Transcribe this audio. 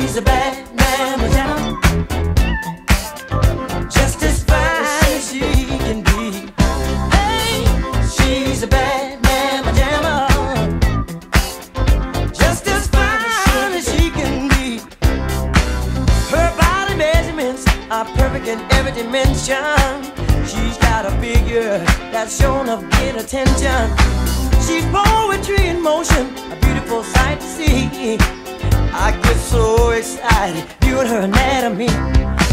She's a bad mamma jamma, just as fine as she can be. Hey, she's a bad mamma jamma, just as fine as she can be. Her body measurements are perfect in every dimension. She's got a figure that's shown of great attention. She's poetry in motion, a beautiful sight to see. I get so excited viewing her anatomy.